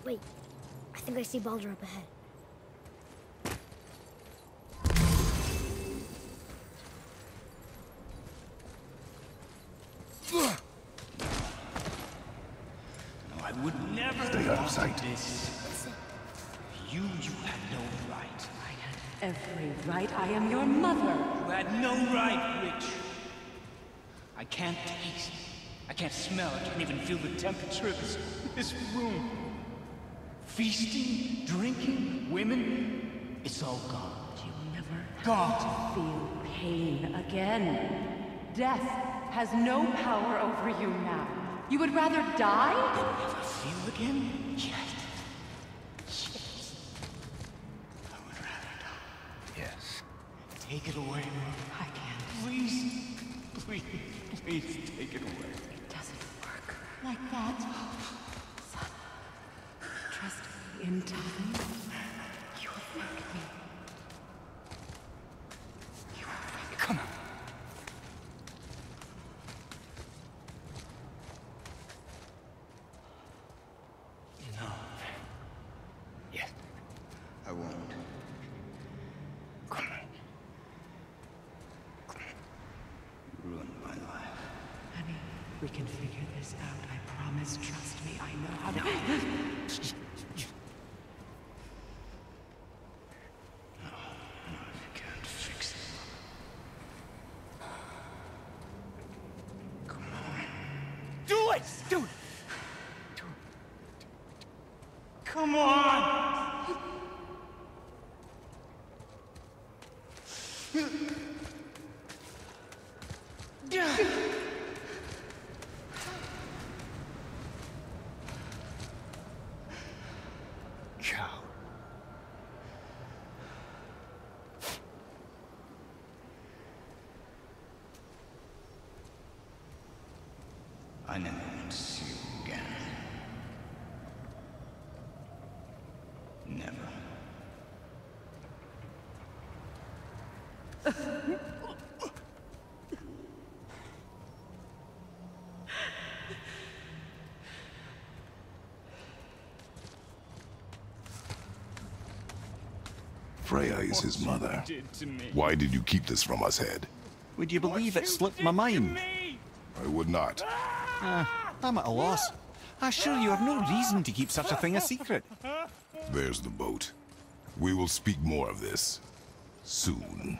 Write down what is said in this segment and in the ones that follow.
Wait, I think I see Baldur up ahead. No, I would never stay out of sight. This. You had no right. I had every right. I am your mother. You had no right, Rich. I can't taste. I can't smell. I can't even feel the temperature of this room. Feasting, drinking, women, it's all gone. You'll never Gone. have to feel pain again. Death has no power over you now. You would rather die? You'll never feel again? Yes. Yes. I would rather die. Yes. Take it away, Mom. I can't. Please. Please. Please take it away. It doesn't work like that. Son, trust me, in time, you will thank me. You will thank me. Come on. No. Yes. I won't. Come on. You ruined my life. Honey, we can figure this out. I promise. Trust me. I know how to. No, you can't fix it. Come on. Do it! Do it! Do it. Come on! Cow. I never want to see you again. Never. Freya is his mother. Did to me. Why did you keep this from us, Head? Would you believe it slipped my mind? I would not. I'm at a loss. I assure you have no reason to keep such a thing a secret. There's the boat. We will speak more of this soon.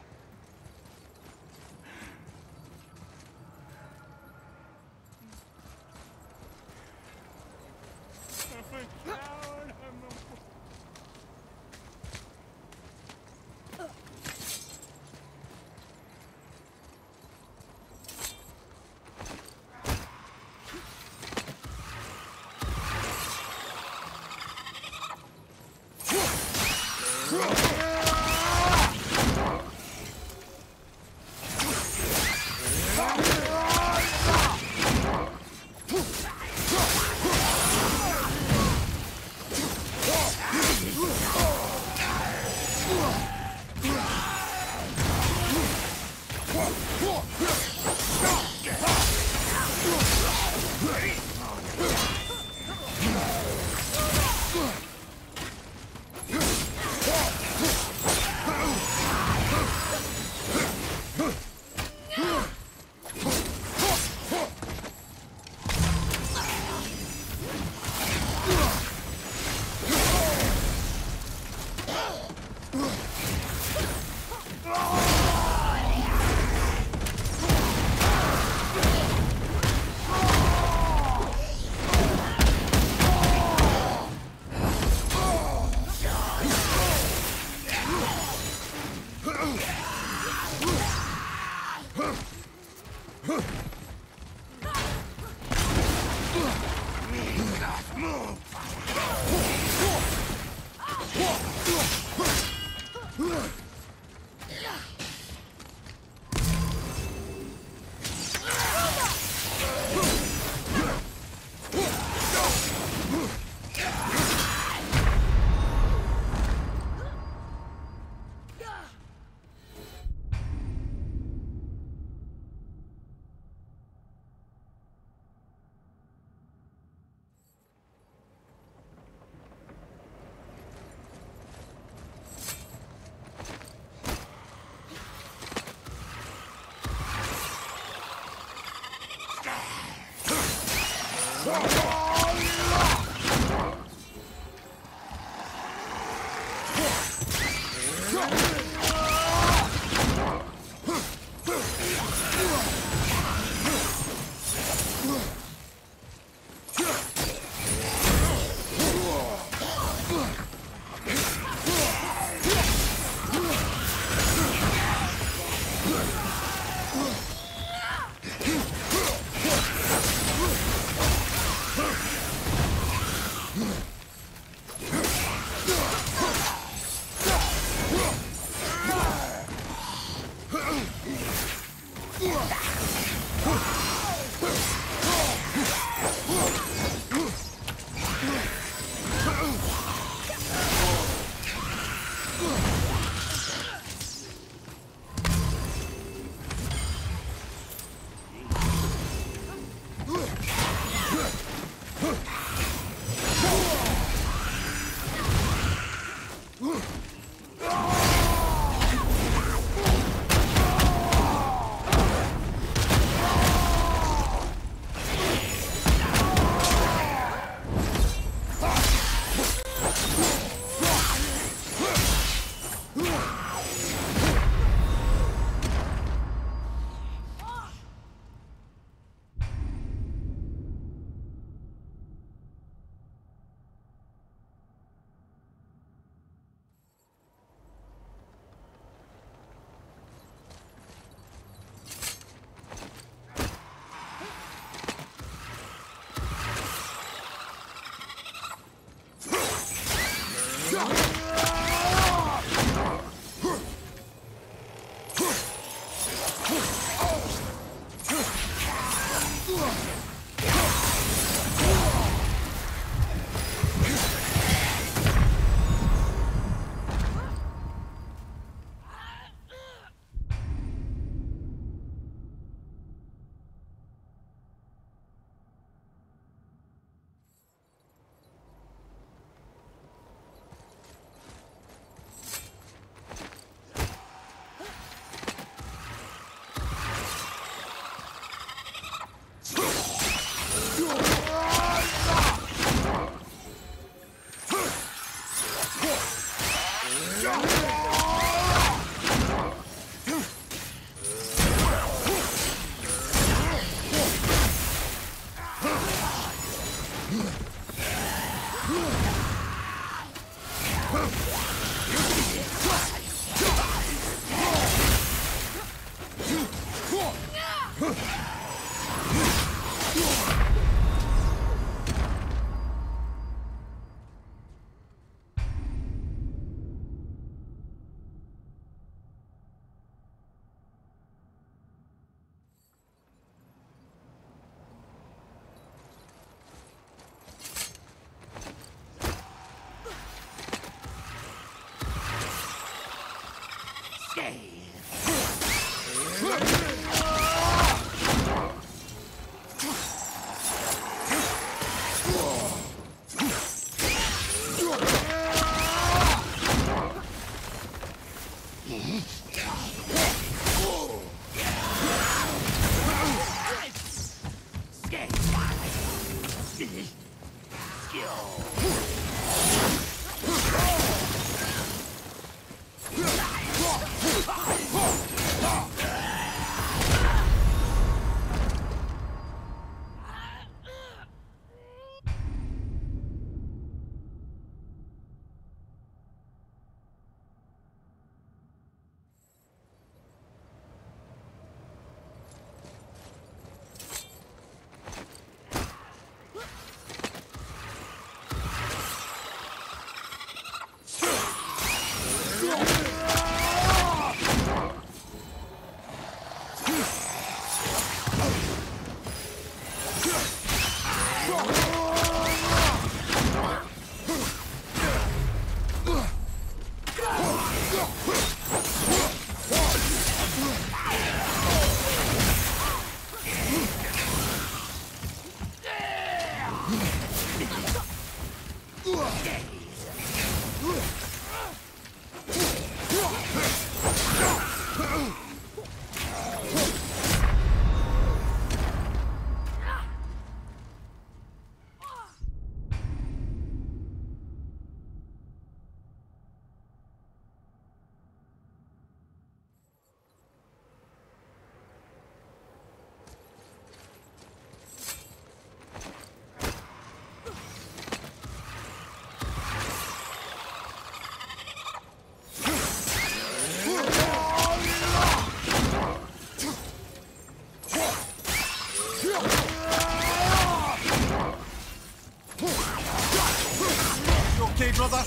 brother!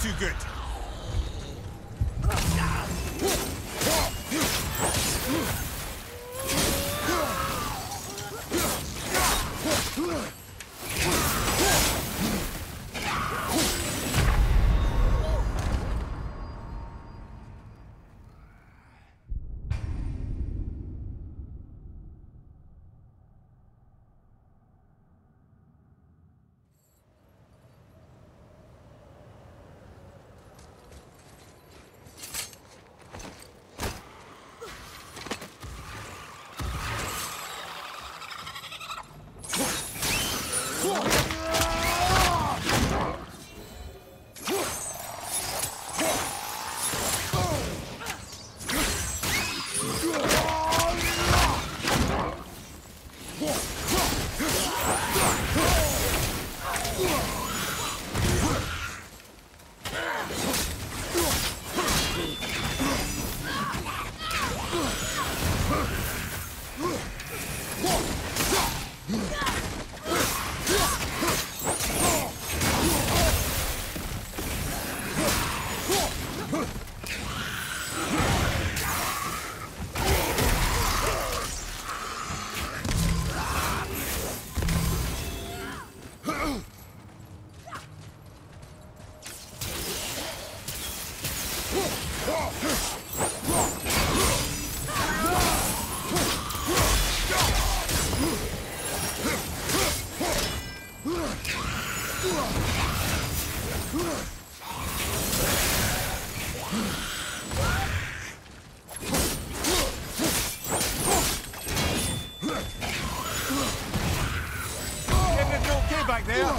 too good. Everything okay back there?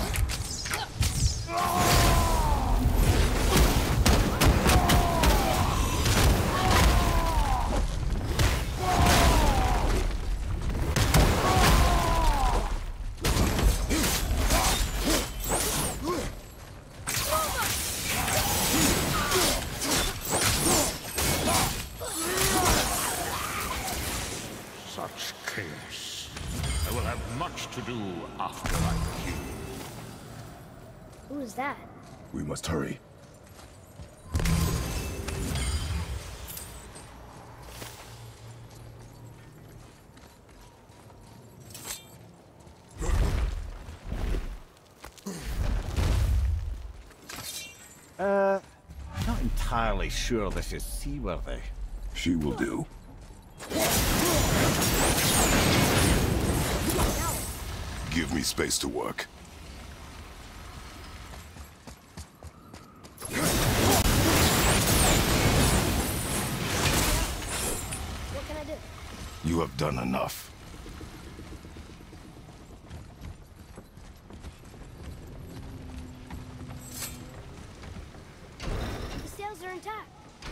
Such chaos. I will have much to do after I kill. Who is that? We must hurry. Not entirely sure this is seaworthy. She will do. Give me space to work. What can I do? You have done enough. The sails are intact.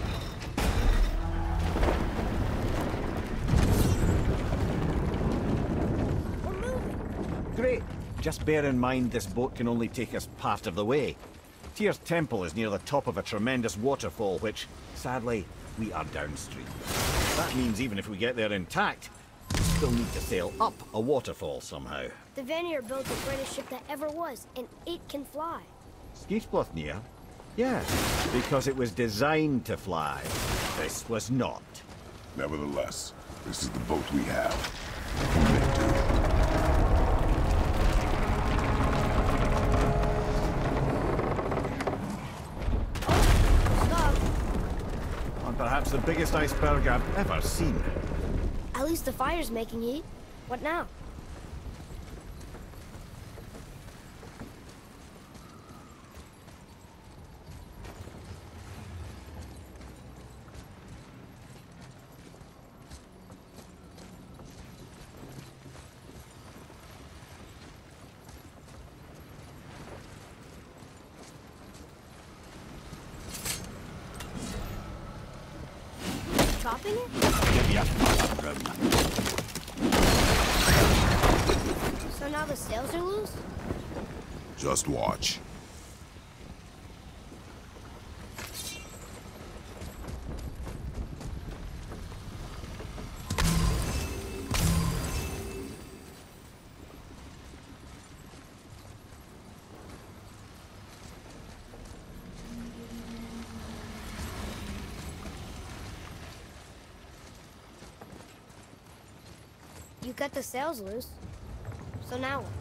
We're moving. Great. Just bear in mind this boat can only take us part of the way. Tyr's temple is near the top of a tremendous waterfall, which, sadly, we are downstream. That means even if we get there intact, we still need to sail up a waterfall somehow. The Vanir built the greatest ship that ever was, and it can fly. Skidbladnir? Yeah, because it was designed to fly. This was not. Nevertheless, this is the boat we have. Make do. Stop. And perhaps the biggest iceberg I've ever seen. At least the fire's making heat. What now? Chopping it? Give me a room. So now the sails are loose? Just watch. You cut the sails loose. So now what?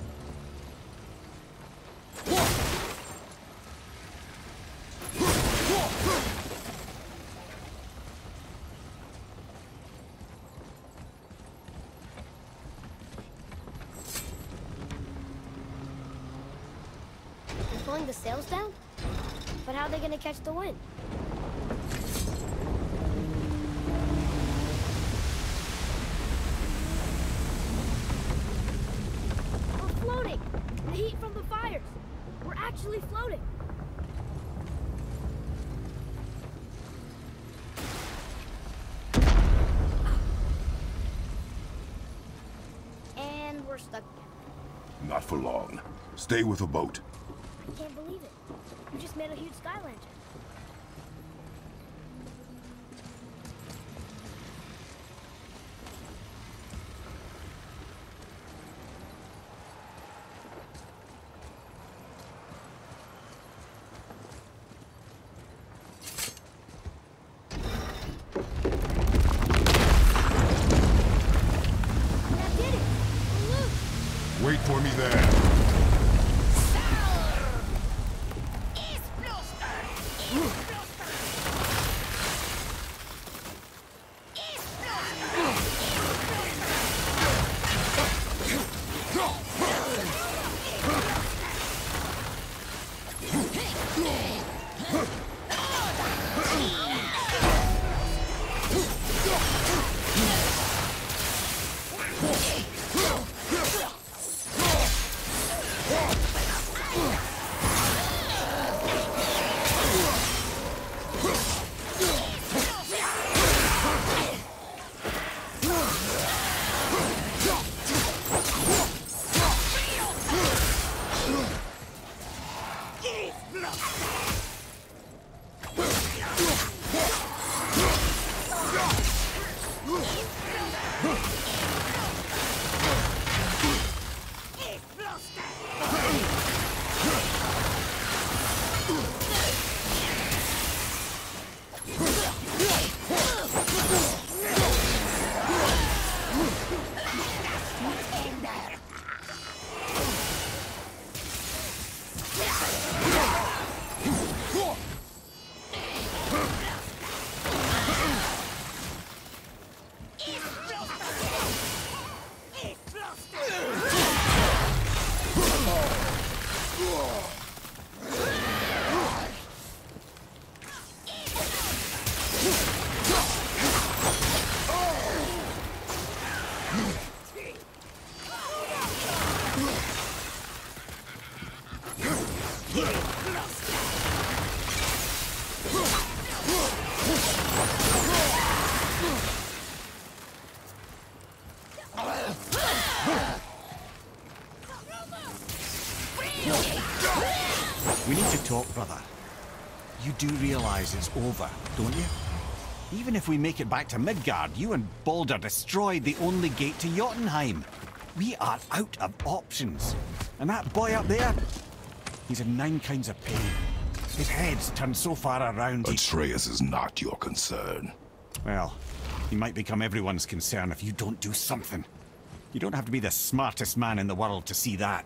They're pulling the sails down? But how are they gonna catch the wind? We're floating! The heat from the fires! We're actually floating! And we're stuck again. Not for long. Stay with the boat. I can't believe it. We just made a huge sky lantern. That did it! We're loose! Wait for me there. We need to talk, brother. You do realize it's over, don't you? Even if we make it back to Midgard, you and Baldur destroyed the only gate to Jotunheim. We are out of options. And that boy up there, he's in 9 kinds of pain. His head's turned so far around he... Atreus is not your concern. Well, he might become everyone's concern if you don't do something. You don't have to be the smartest man in the world to see that.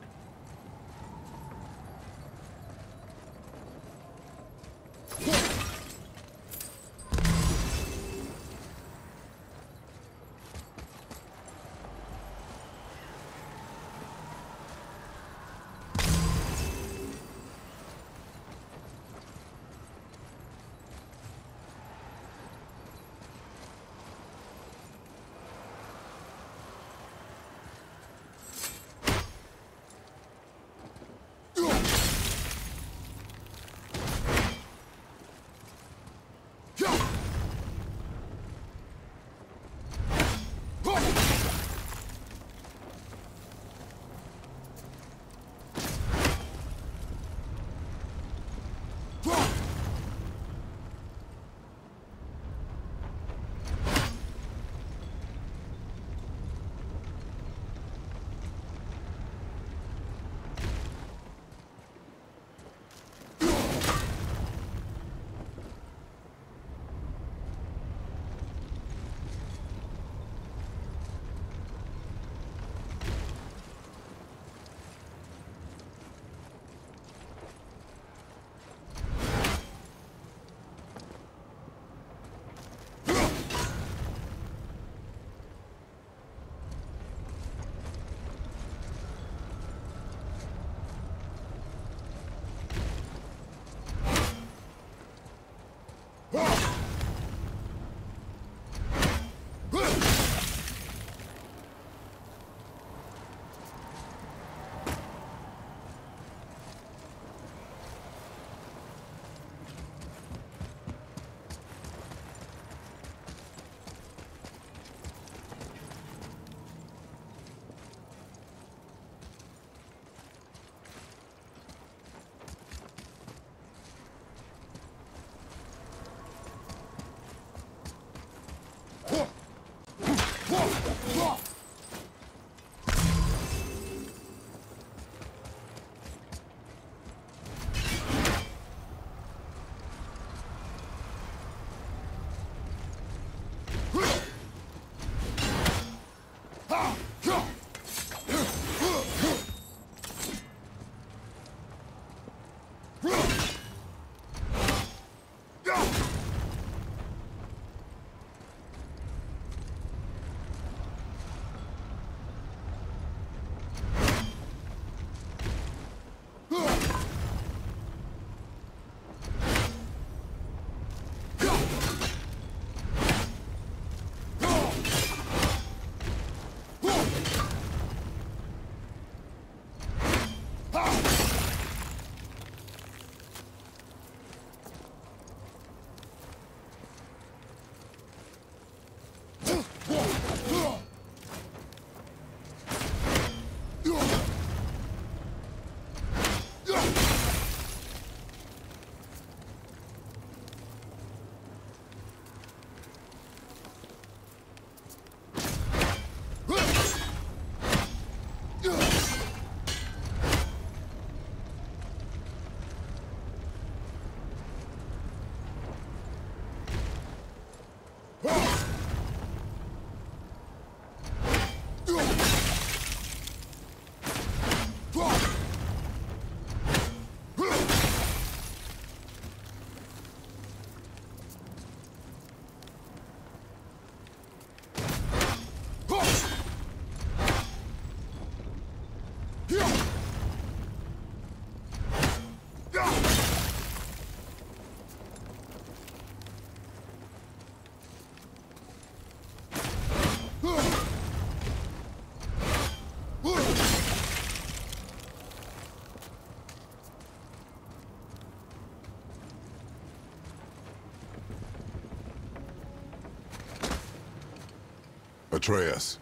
Atreus,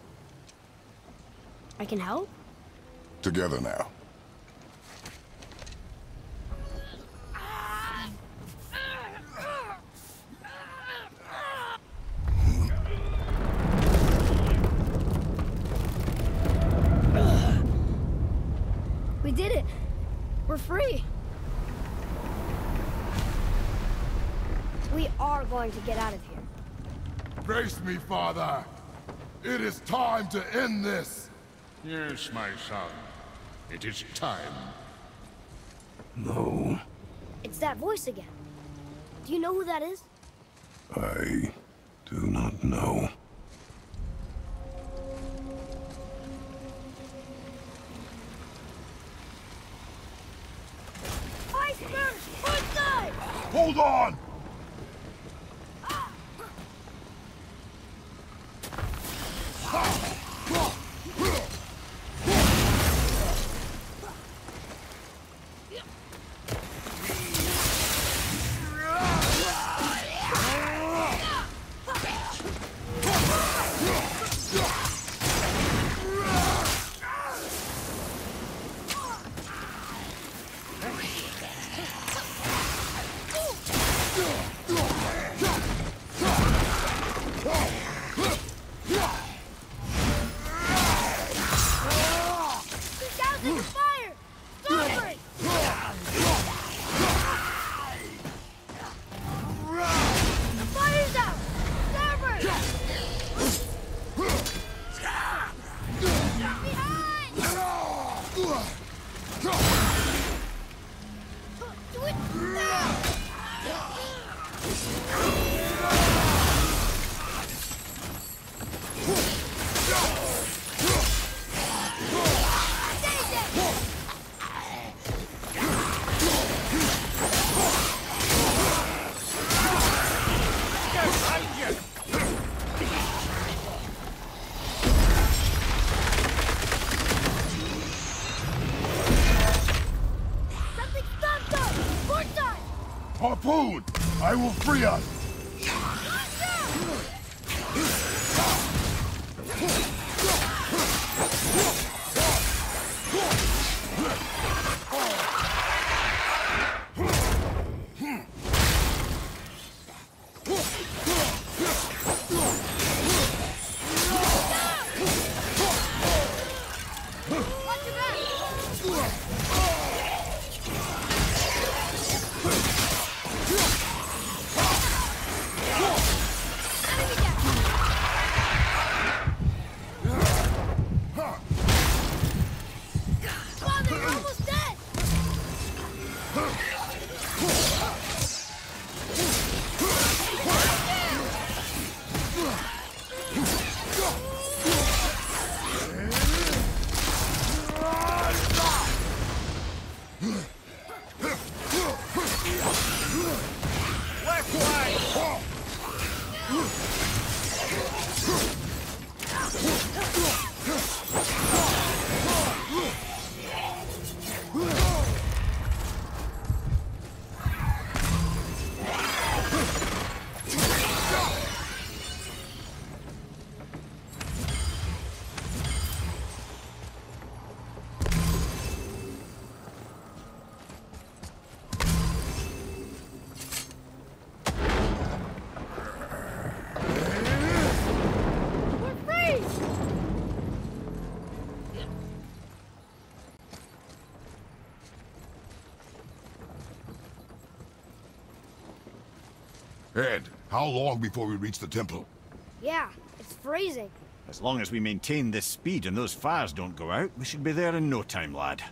I can help? together now. We did it. We're free. We are going to get out of here. Brace me, father. It is time to end this. Yes, my son. It is time. No, It's that voice again. Do you know who that is? I do not know. Iceberg! One side! Hold on! Harpoon! I will free us! Ed, how long before we reach the temple? Yeah, it's freezing. As long as we maintain this speed and those fires don't go out, we should be there in no time, lad.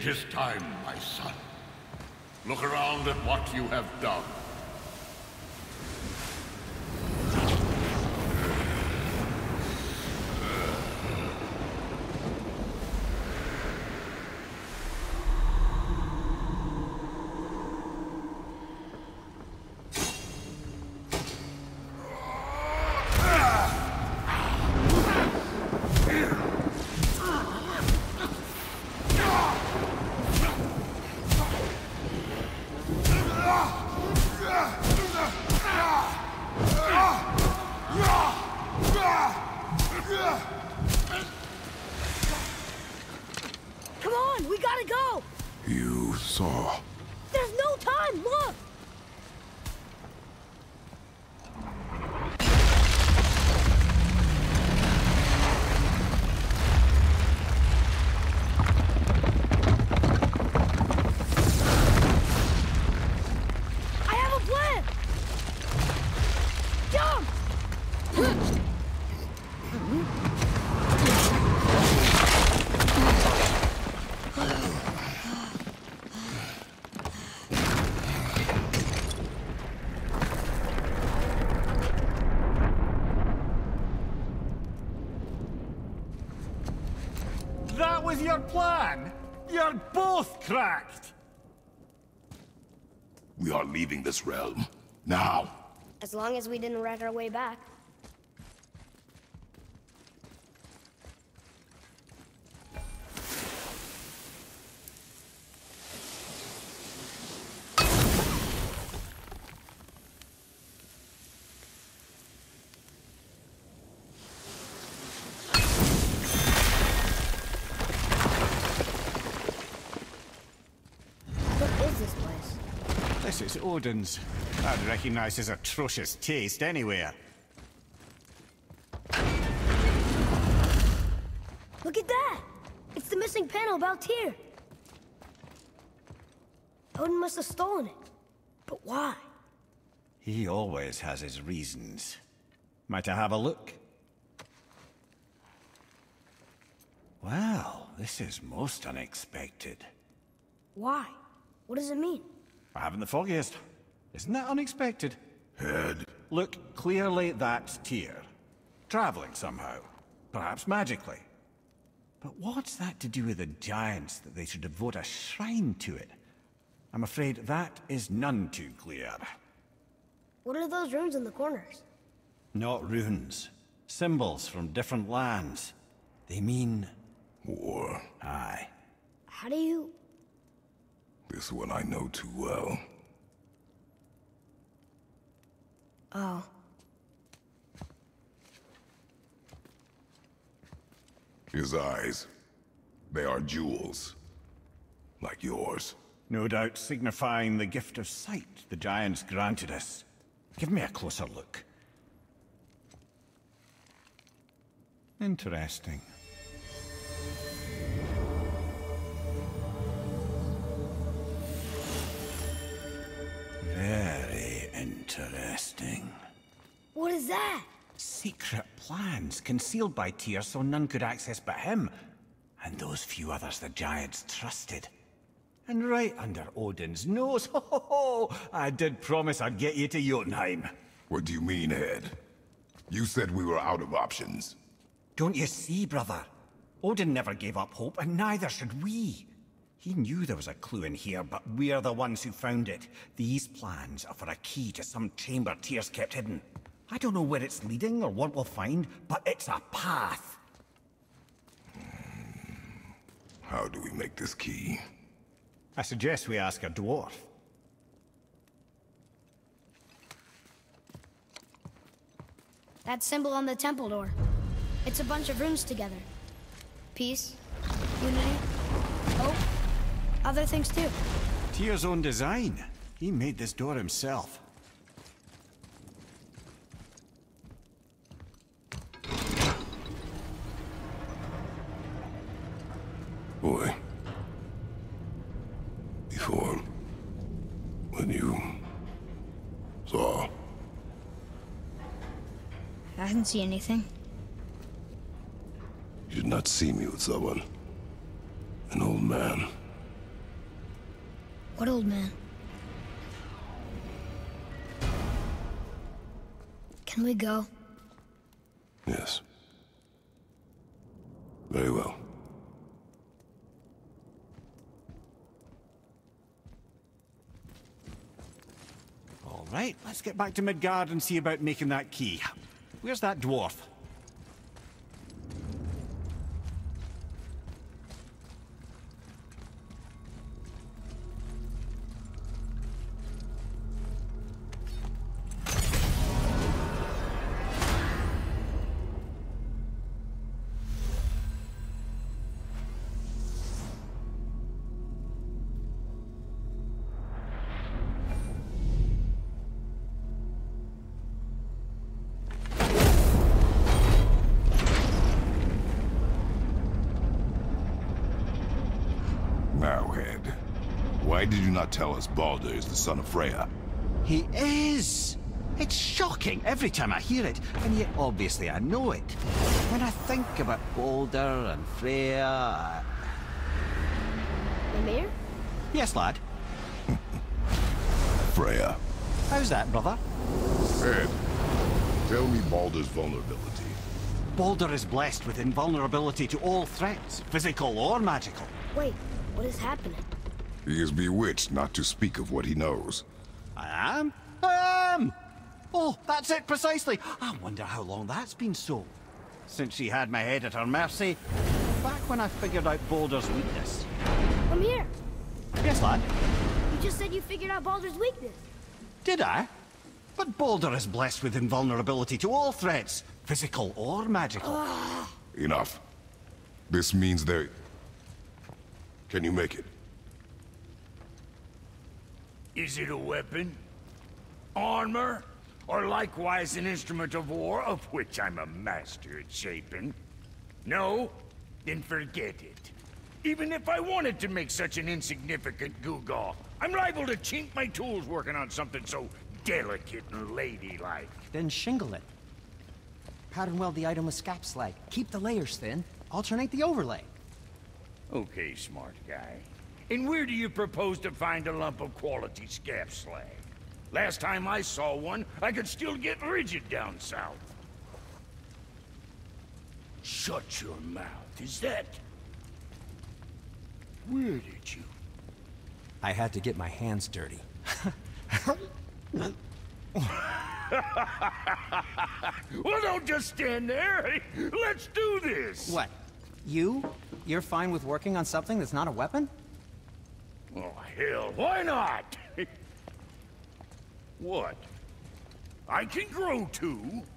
It is time, my son. Look around at what you have done. Come on, we gotta go! You saw. There's no time, look! I have a plan! Jump! That was your plan? You're both cracked! We are leaving this realm. Now. As long as we didn't wreck our way back. What is this place? This is Odin's. I'd recognize his atrocious taste anywhere. Look at that! It's the missing panel about Tyr. Odin must have stolen it. But why? He always has his reasons. Might I have a look? Well, this is most unexpected. Why? What does it mean? I haven't the foggiest. Isn't that unexpected? Head. Look, clearly that's Tyr. Traveling somehow. Perhaps magically. But what's that to do with the giants that they should devote a shrine to it? I'm afraid that is none too clear. What are those runes in the corners? Not runes. Symbols from different lands. They mean... War. Aye. How do you... This one I know too well. Oh. His eyes. They are jewels. Like yours. No doubt signifying the gift of sight the giants granted us. Give me a closer look. Interesting. Very interesting. What is that? Secret plans concealed by Tyr so none could access but him, and those few others the giants trusted. And right under Odin's nose, ho ho ho! I did promise I'd get you to Jotunheim. What do you mean, Head? You said we were out of options. Don't you see, brother? Odin never gave up hope, and neither should we. He knew there was a clue in here, but we're the ones who found it. These plans are for a key to some chamber Tyr's kept hidden. I don't know where it's leading or what we'll find, but it's a path. How do we make this key? I suggest we ask a dwarf. That symbol on the temple door. It's a bunch of runes together. Peace, unity, hope, other things too. Tyr's own design. He made this door himself. Boy. Before... when you... saw... I didn't see anything. You did not see me with someone. An old man. What old man? Can we go? Yes. Very well. All right, let's get back to Midgard and see about making that key. Where's that dwarf? Now, Head, why did you not tell us Baldur is the son of Freya? He is! It's shocking every time I hear it, and yet obviously I know it. When I think about Baldur and Freya... Mimir? Yes, lad. Freya. How's that, brother? Head, tell me Baldur's vulnerability. Baldur is blessed with invulnerability to all threats, physical or magical. Wait, what is happening? He is bewitched not to speak of what he knows. I am? Oh, that's it precisely. I wonder how long that's been so. Since she had my head at her mercy, back when I figured out Baldur's weakness. Mimir, Yes, lad? you just said you figured out Baldur's weakness. Did I? But Baldur is blessed with invulnerability to all threats, physical or magical. Enough. This means there... Can you make it? Is it a weapon? Armor? Or likewise an instrument of war, of which I'm a master at shaping? No? Then forget it. Even if I wanted to make such an insignificant gewgaw, I'm liable to chink my tools working on something so delicate and ladylike. Then shingle it. Pattern weld the item with scap slag. Keep the layers thin. Alternate the overlay. Okay, smart guy. And where do you propose to find a lump of quality scap slag? Last time I saw one, I could still get rigid down south. Shut your mouth, is that... Where did you... I had to get my hands dirty. Well, don't just stand there. Let's do this. What? You're fine with working on something that's not a weapon? Oh, hell, why not? What? I can grow too.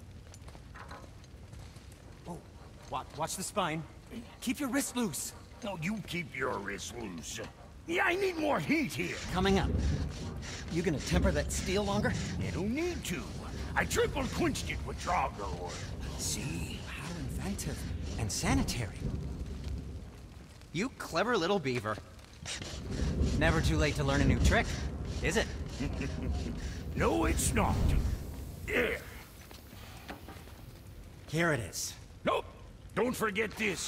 Oh, watch the spine. Keep your wrist loose. No, you keep your wrist loose. Yeah, I need more heat here. Coming up. You gonna temper that steel longer? You don't need to. I triple quenched it with Draugr oil. See? How inventive. And sanitary. You clever little beaver. Never too late to learn a new trick, is it? No, it's not. There. Here it is. Nope. Don't forget this.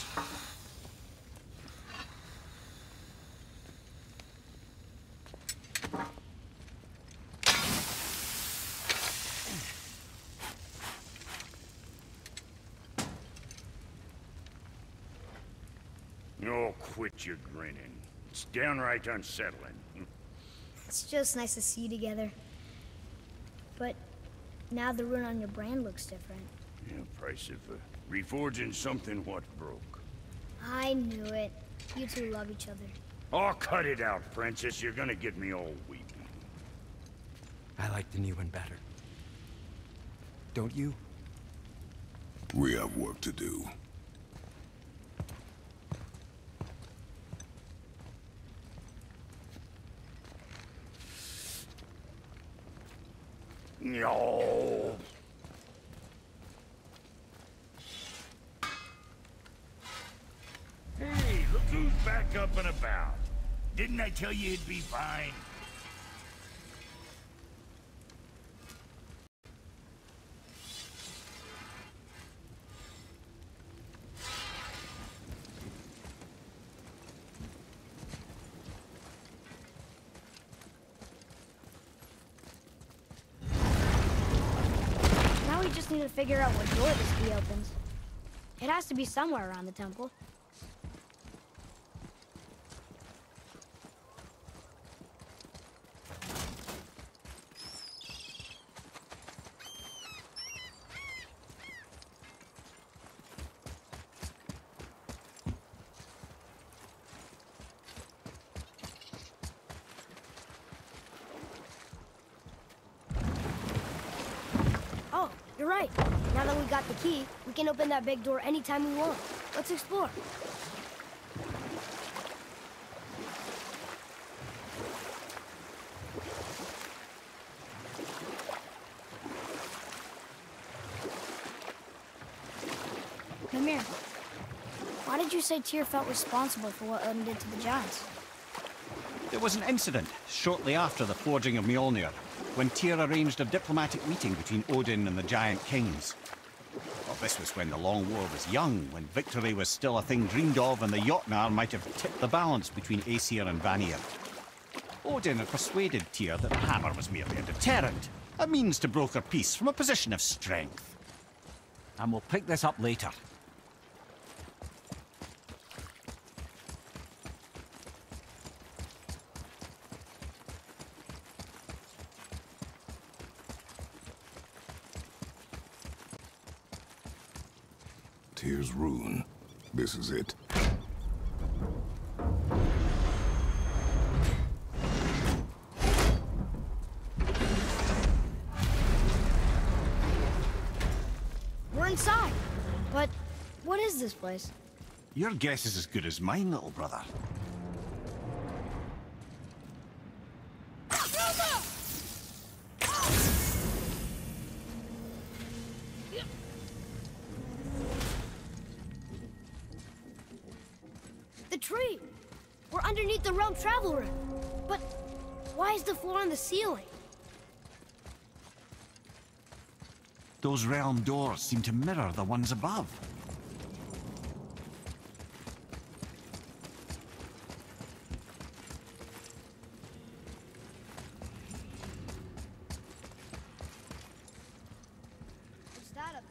Oh, quit your grinning. It's downright unsettling. It's just nice to see you together. But now the rune on your brand looks different. Yeah, price of reforging something what broke. I knew it. You two love each other. Oh, cut it out, Princess. You're gonna get me all weepy. I like the new one better. Don't you? We have work to do. No. Hey, look who's back up and about. Didn't I tell you it'd be fine? need to figure out what door this key opens. It has to be somewhere around the temple. Oh, you're right. Now that we got the key, we can open that big door anytime we want. Let's explore. Mimir, why did you say Tyr felt responsible for what Odin did to the giants? There was an incident shortly after the forging of Mjolnir, when Tyr arranged a diplomatic meeting between Odin and the giant kings. Well, this was when the Long War was young, when victory was still a thing dreamed of, and the Jotnar might have tipped the balance between Aesir and Vanir. Odin had persuaded Tyr that the hammer was merely a deterrent, a means to broker peace from a position of strength. And we'll pick this up later. Tyr's rune. This is it. We're inside. But what is this place? Your guess is as good as mine, little brother. The tree! We're underneath the realm travel room. But why is the floor on the ceiling? Those realm doors seem to mirror the ones above. What's that up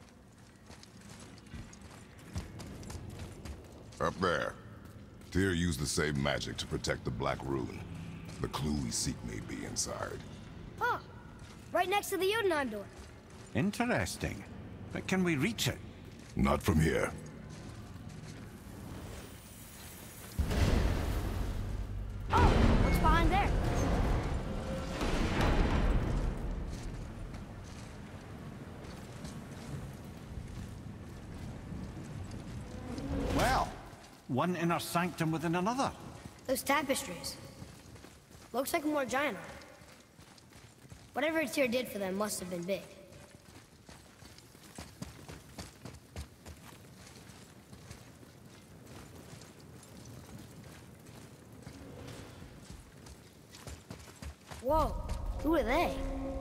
there? Up there. Tyr used the same magic to protect the Black Rune. The clue we seek may be inside. Huh. Right next to the Jotunheim door. Interesting. But can we reach it? Not from here. Oh, what's behind there? Well, one inner sanctum within another. Those tapestries. Looks like more giant art. Whatever Tyr did for them must have been big. Whoa, who are they?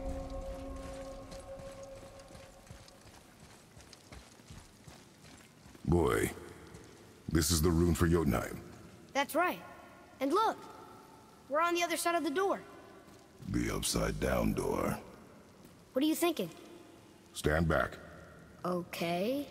Boy, this is the rune for Jotunheim. That's right. And look, we're on the other side of the door. The upside-down door. What are you thinking? Stand back. Okay.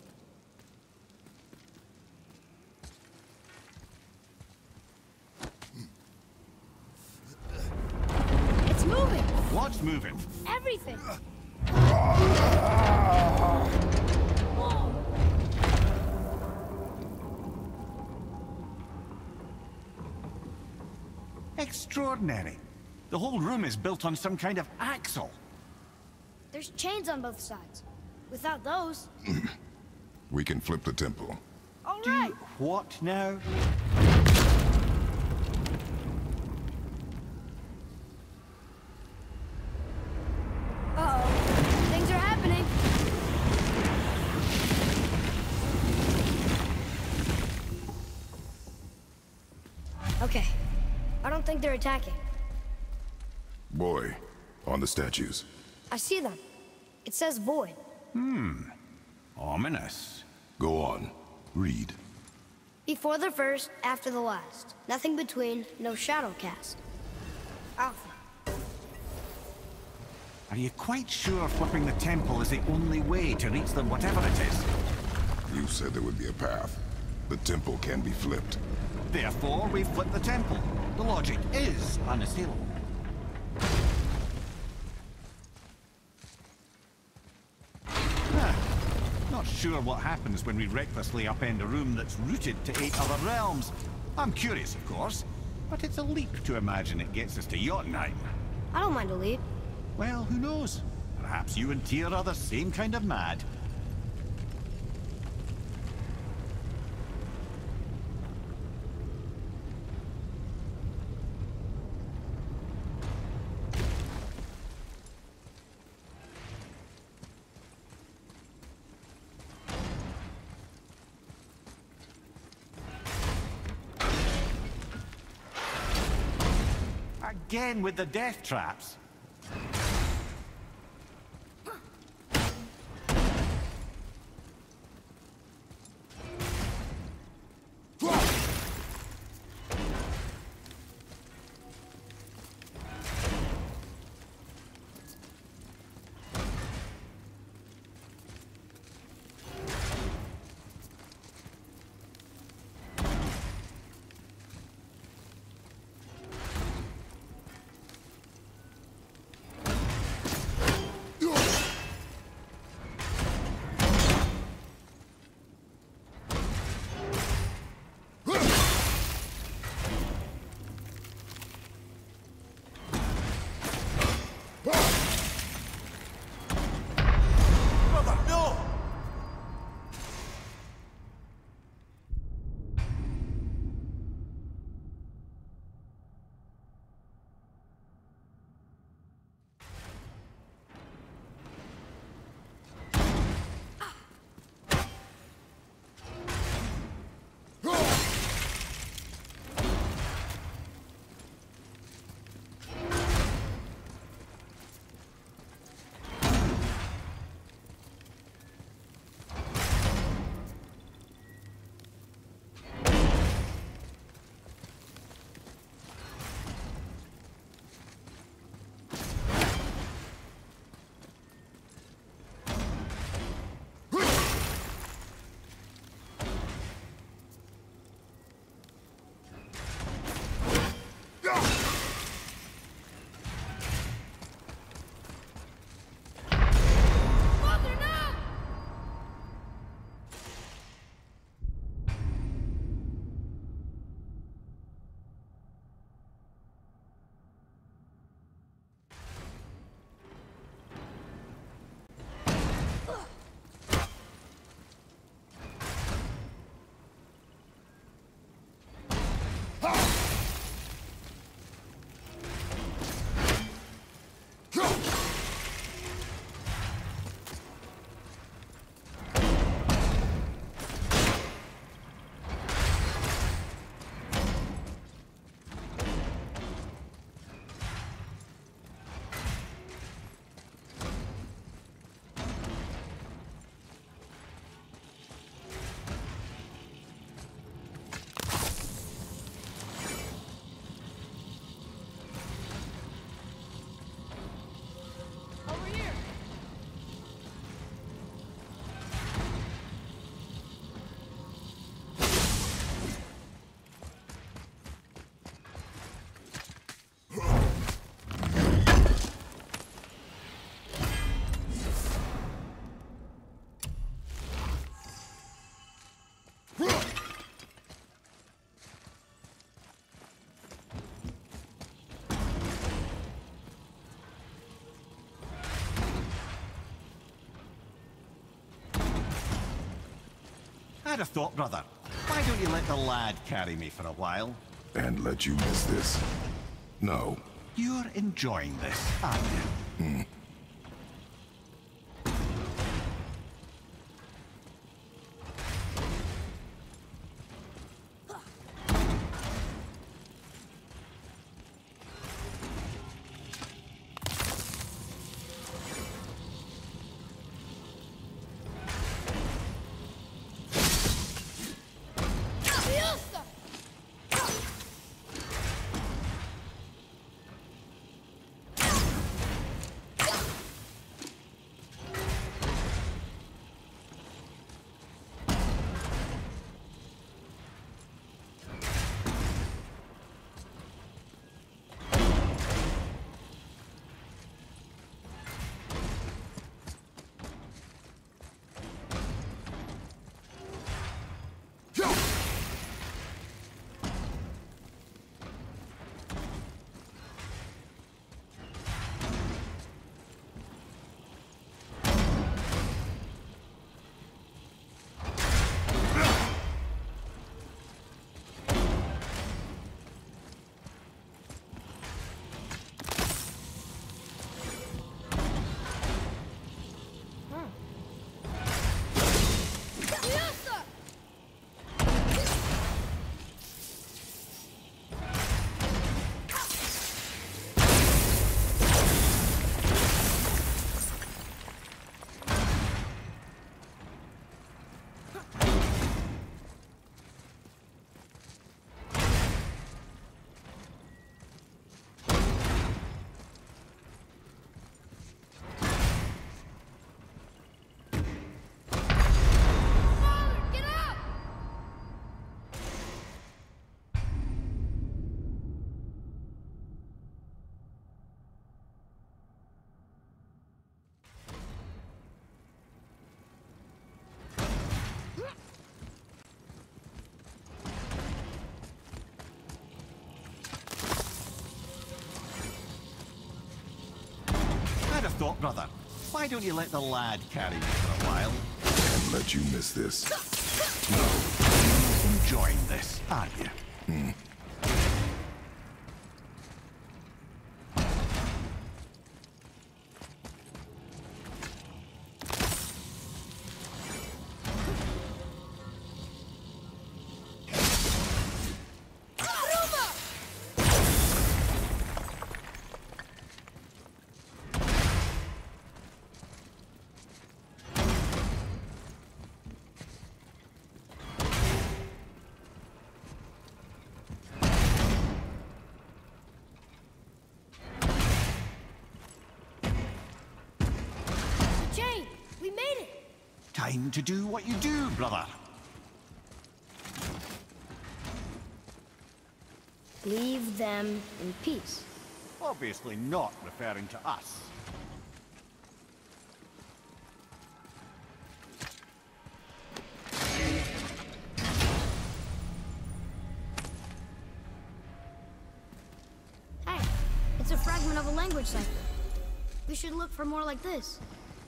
It's moving! What's moving? Everything! Extraordinary. The whole room is built on some kind of axle. There's chains on both sides. Without those... We can flip the temple. All right! What now? Uh-oh. Things are happening. Okay. I don't think they're attacking. Boy, on the statues. I see them. It says void. Ominous. Go on. Read. Before the first, after the last. Nothing between, no shadow cast. Alpha. Are you quite sure flipping the temple is the only way to reach them, whatever it is? You said there would be a path. The temple can be flipped. Therefore, we flip the temple. The logic is unassailable. Not sure what happens when we recklessly upend a room that's rooted to 8 other realms. I'm curious, of course, but it's a leap to imagine it gets us to Jotunheim. I don't mind a leap. Well, who knows? Perhaps you and Tyr are the same kind of mad. Again with the death traps. I'd have thought, brother. Why don't you let the lad carry me for a while? And let you miss this? No. You're enjoying this, aren't you? stop, brother. Why don't you let the lad carry you for a while? Can't let you miss this. Enjoying this, aren't you? Jane, we made it! Time to do what you do, brother. Leave them in peace. Obviously not referring to us. Hey, it's a fragment of a language cipher. We should look for more like this.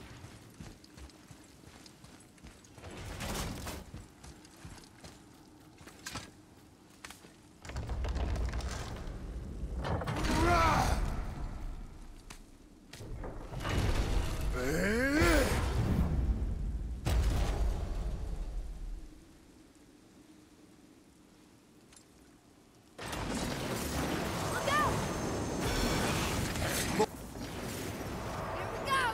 Look out! Here we go!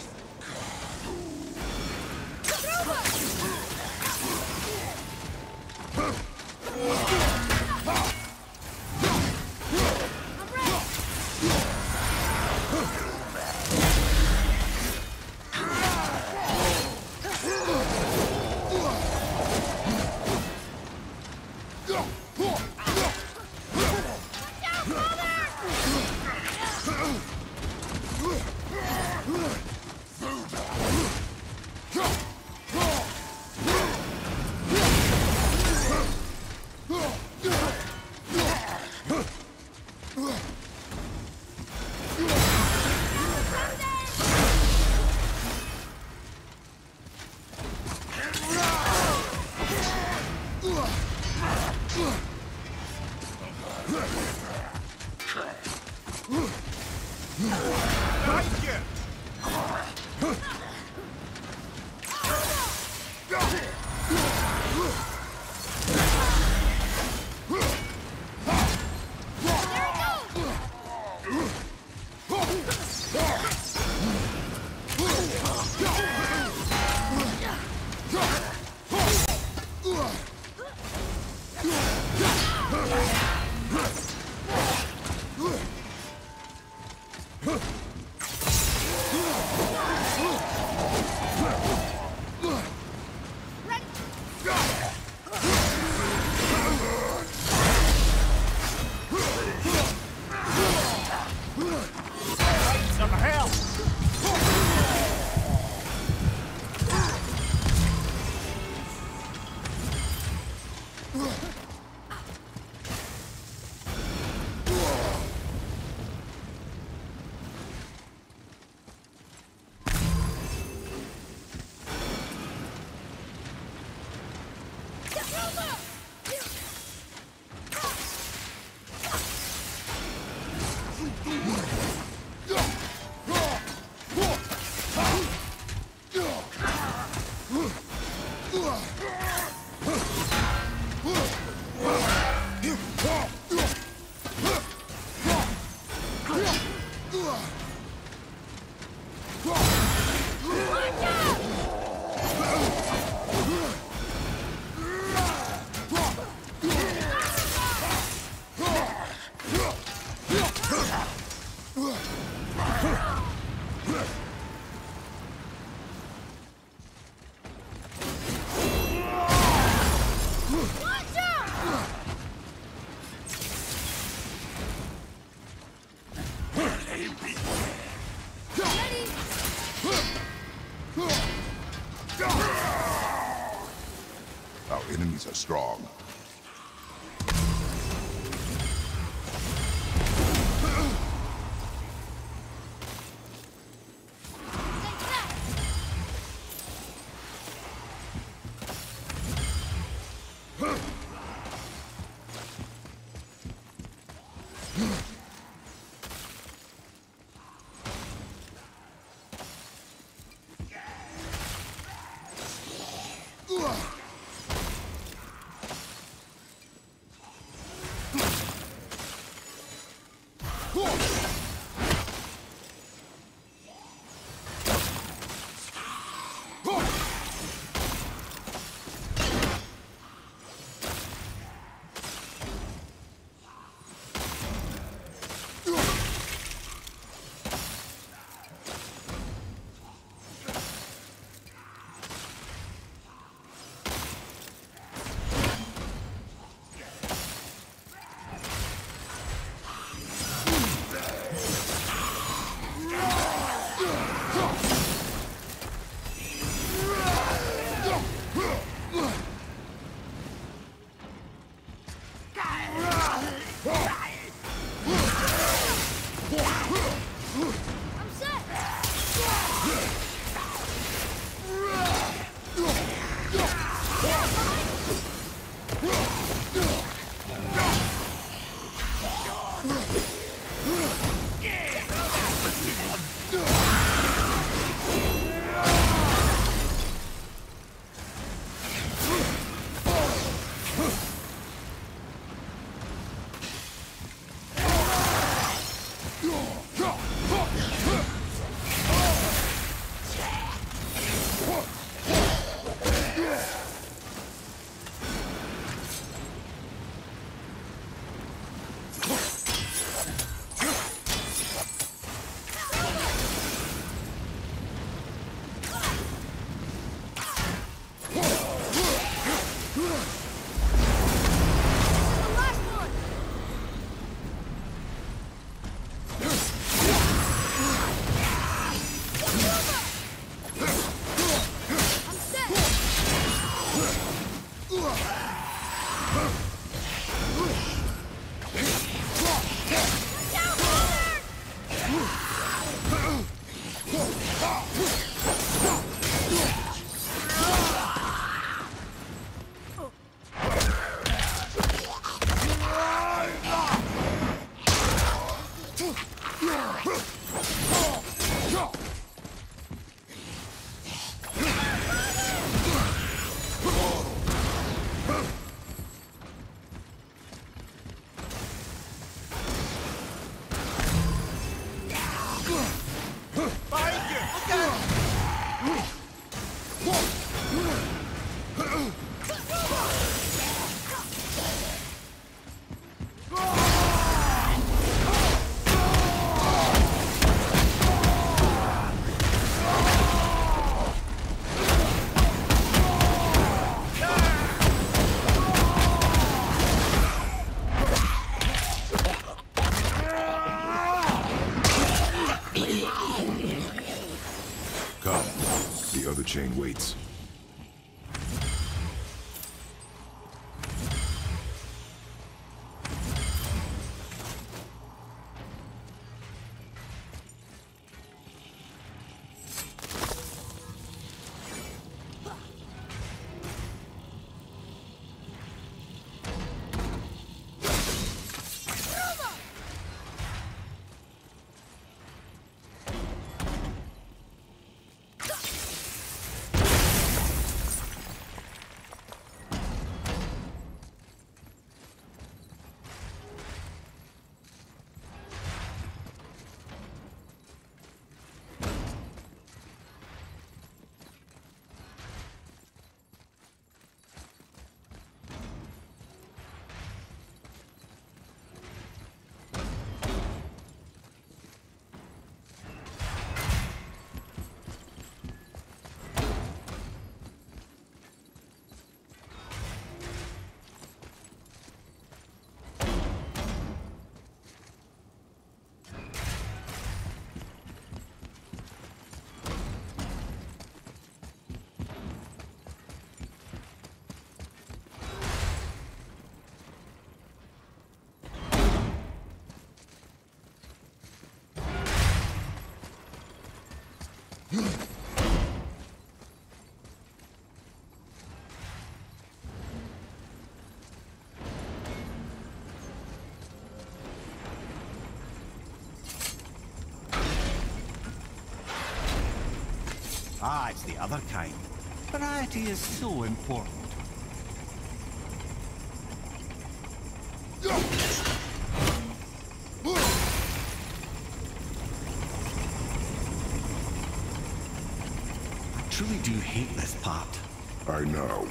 Our enemies are strong. Come. The other chain waits. Ah, it's the other kind. Variety is so important. I truly do hate this part. I know.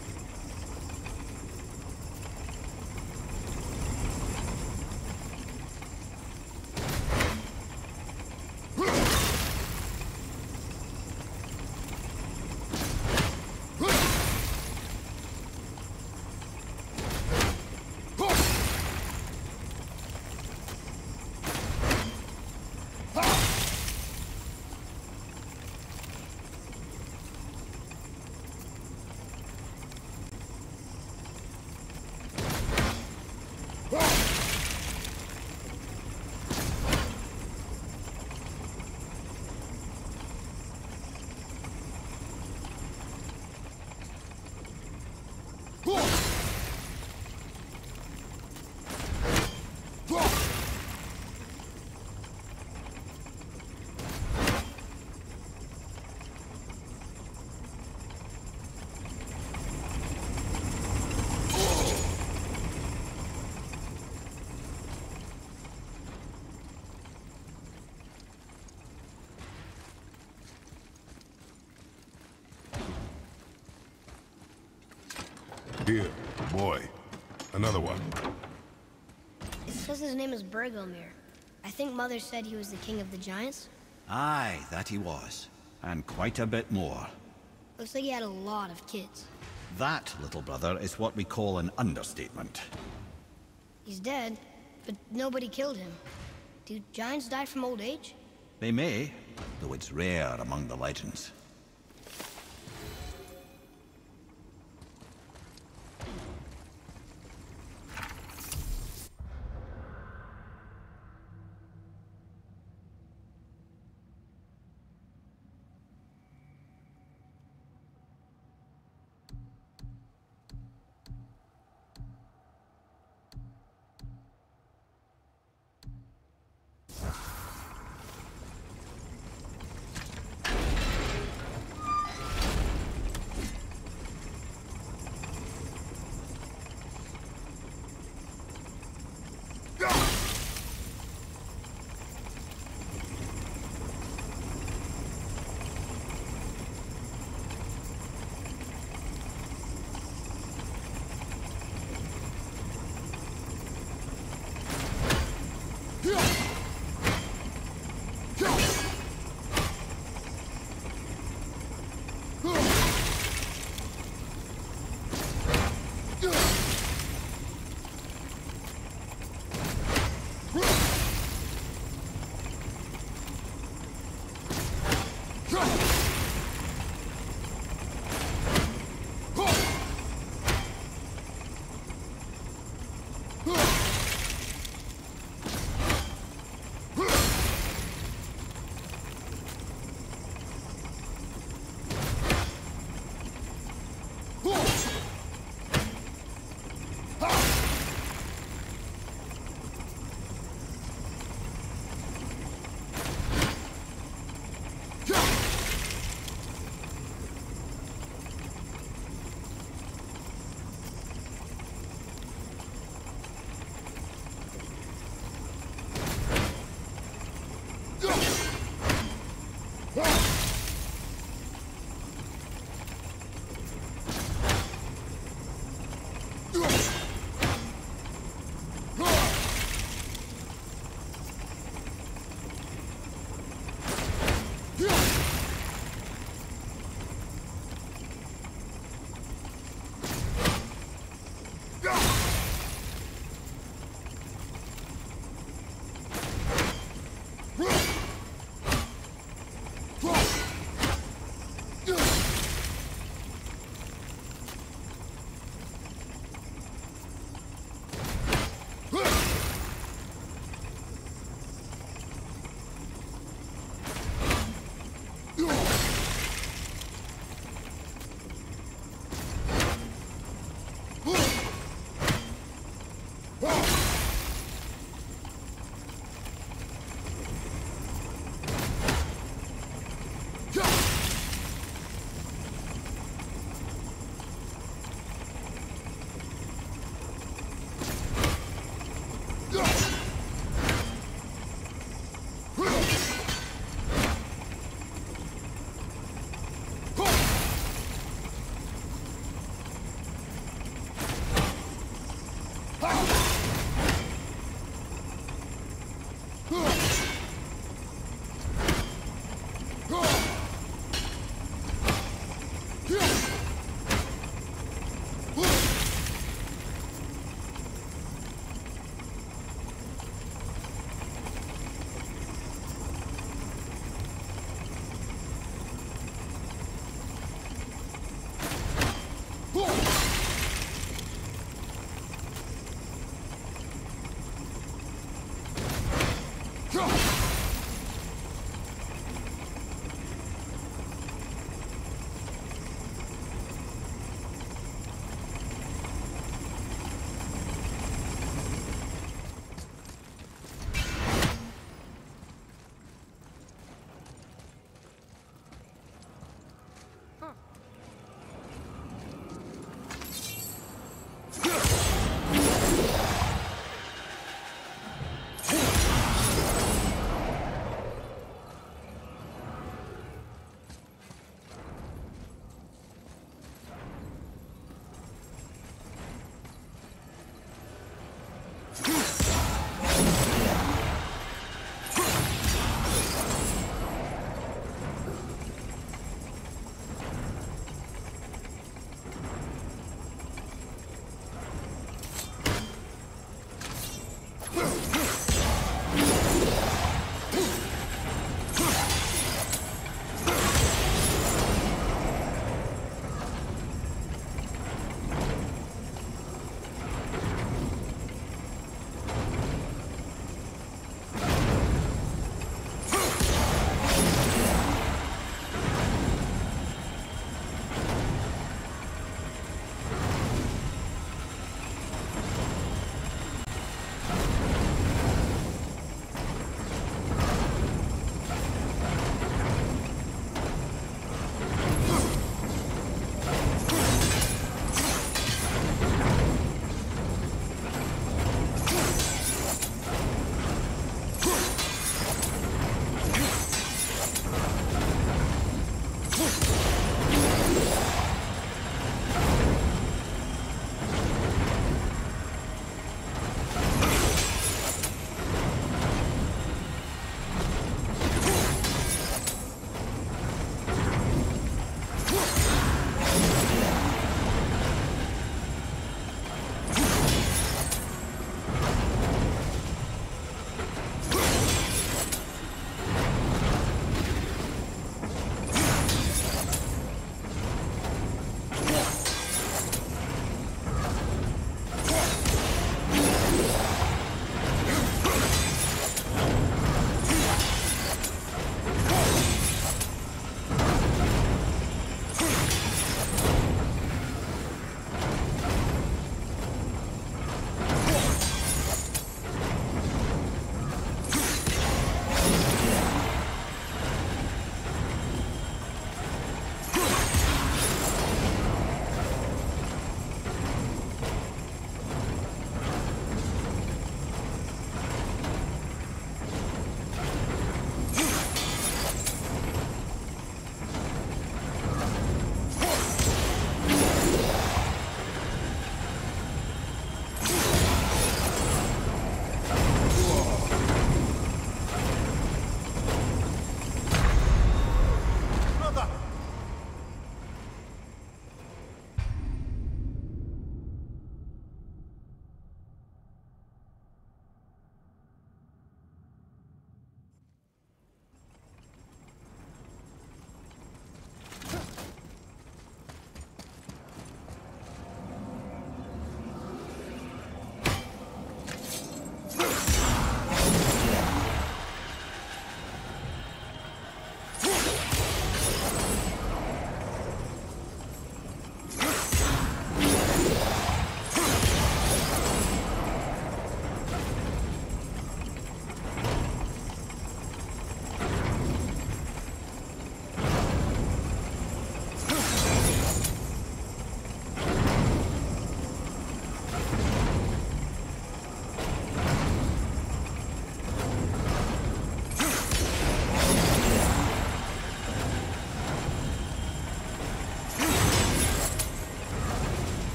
Here, boy. Another one. It says his name is Bergelmir. I think Mother said he was the king of the giants. Aye, that he was. And quite a bit more. Looks like he had a lot of kids. That, little brother, is what we call an understatement. He's dead, but nobody killed him. Do giants die from old age? They may, though it's rare among the legends.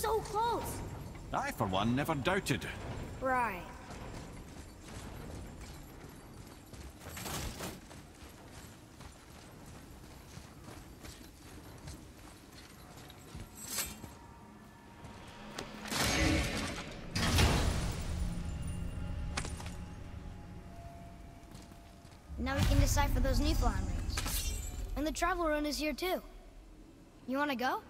so close. I, for one, never doubted. Right. Now we can decipher those Nephilim rings. And the travel rune is here too. You wanna go?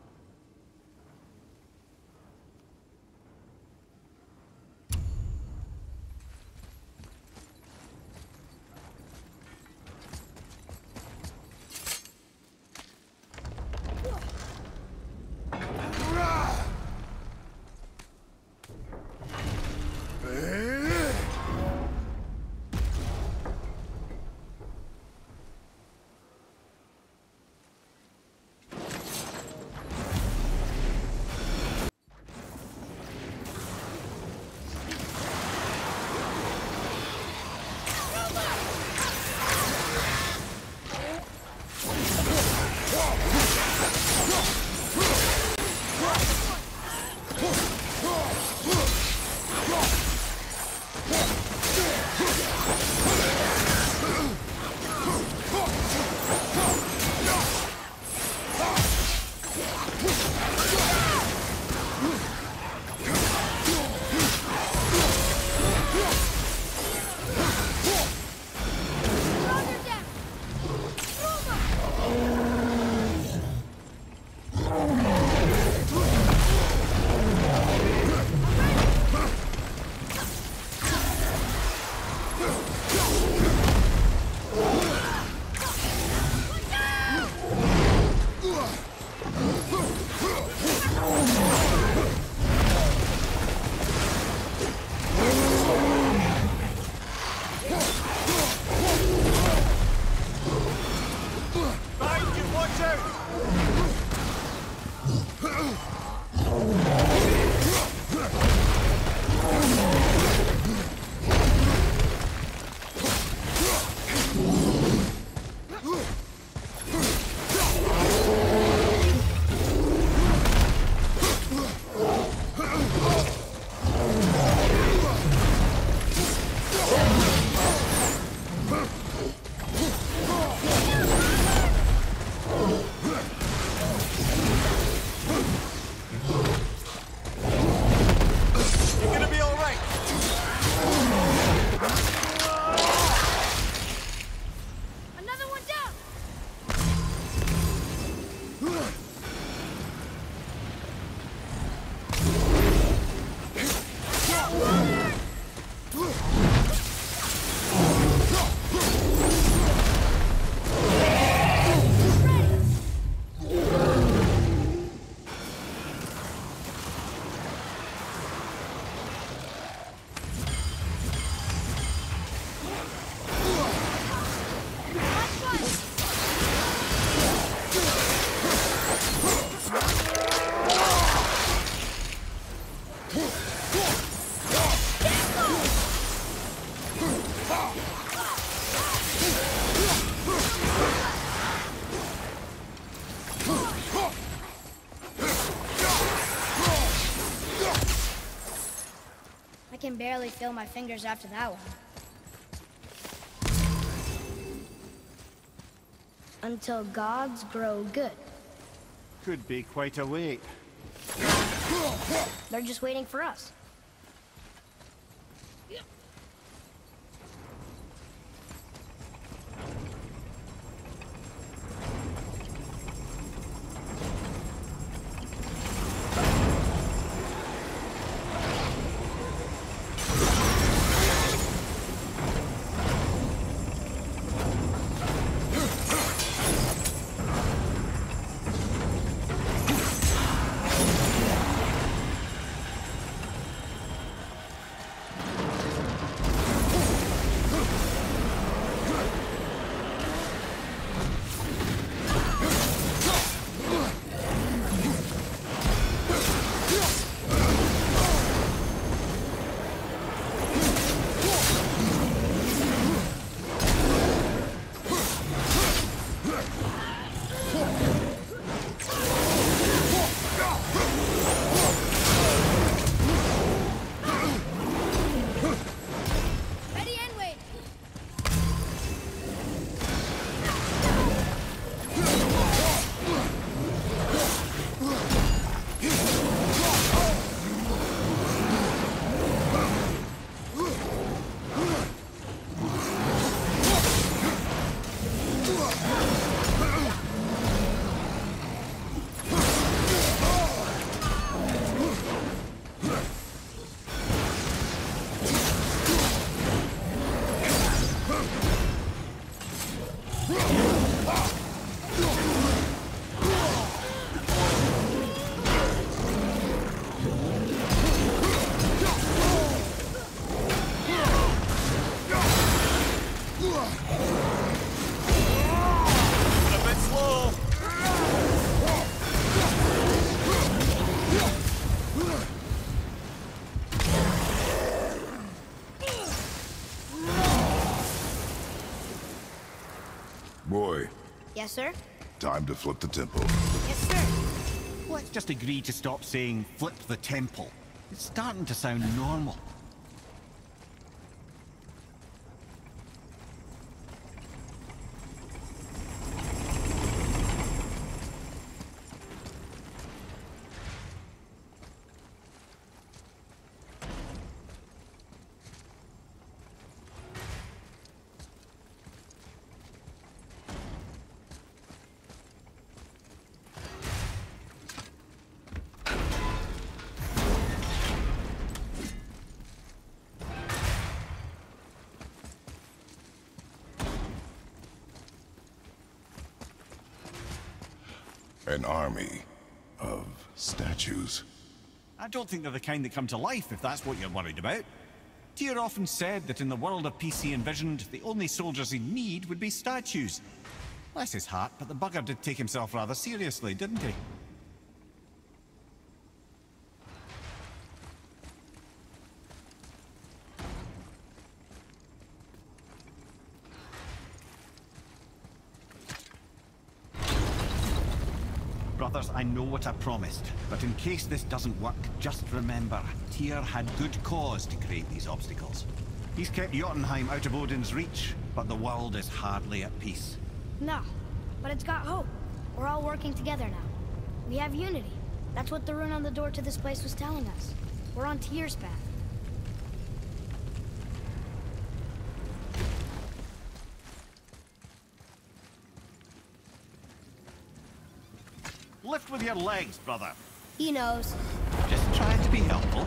I can barely feel my fingers after that one. Until gods grow good. Could be quite a wait. They're just waiting for us. A bit slow. Boy, Yes, sir? time to flip the temple. Yes, sir. Let's just agree to stop saying flip the temple. It's starting to sound normal. An army of statues. I don't think they're the kind that come to life, if that's what you're worried about. Tyr often said that in the world of peace he envisioned, the only soldiers he'd need would be statues. Bless his heart, but the bugger did take himself rather seriously, didn't he? Brothers, I know what I promised, but in case this doesn't work, just remember, Tyr had good cause to create these obstacles. He's kept Jotunheim out of Odin's reach, but the world is hardly at peace. No, but it's got hope. We're all working together now. We have unity. That's what the rune on the door to this place was telling us. We're on Tyr's path. Lift with your legs, brother. He knows. Just trying to be helpful.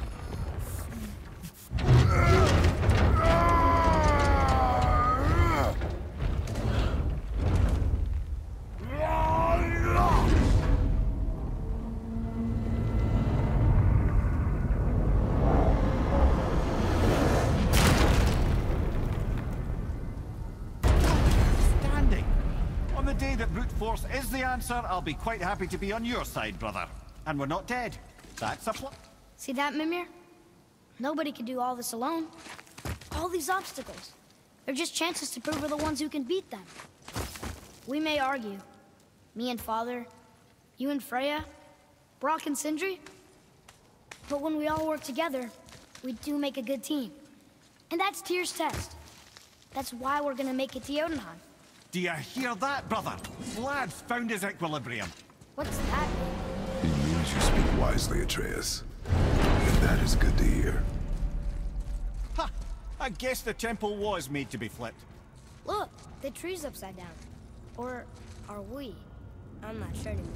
On the day that brute force is the answer, I'll be quite happy to be on your side, brother. And we're not dead. That's a plus. See that, Mimir? Nobody can do all this alone. All these obstacles. They're just chances to prove we're the ones who can beat them. We may argue. Me and Father, you and Freya, Brock and Sindri. But when we all work together, we do make a good team. And that's Tyr's test. That's why we're gonna make it to Jotunheim. Do you hear that, brother? Vlad's found his equilibrium. What's that? He means you speak wisely, Atreus. And that is good to hear. Ha! I guess the temple was made to be flipped. Look, the tree's upside down. Or are we? I'm not sure anymore.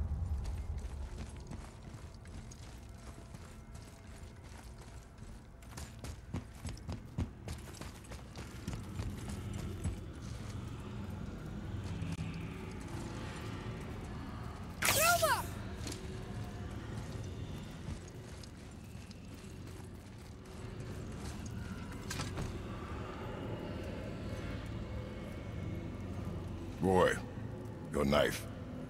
Boy, your knife.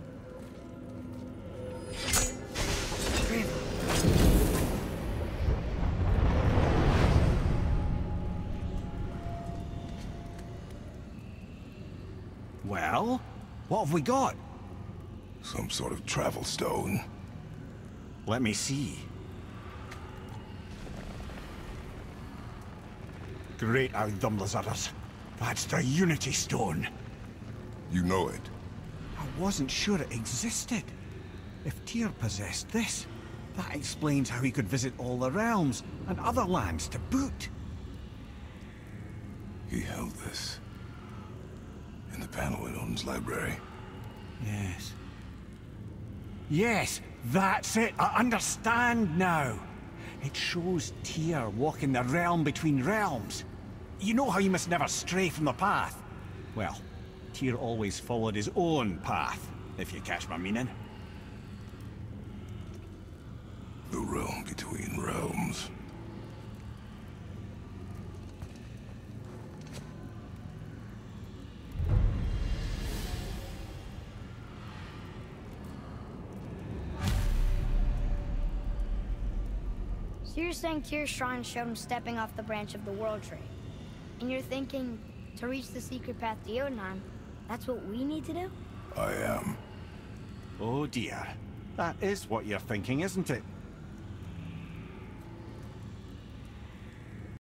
Well, what have we got? Some sort of travel stone. Let me see. Great Outdumblers. That's the Unity Stone. You know it. I wasn't sure it existed. If Tyr possessed this, that explains how he could visit all the realms and other lands to boot. He held this. In the panel in Odin's library. Yes. Yes, that's it. I understand now. It shows Tyr walking the realm between realms. You know how you must never stray from the path? Well, Tyr always followed his own path, if you catch my meaning. The realm between realms. So you're saying Tyr's shrine showed him stepping off the branch of the World Tree. And you're thinking, to reach the secret path to Jotunheim, that's what we need to do? I am. Oh dear. That is what you're thinking, isn't it?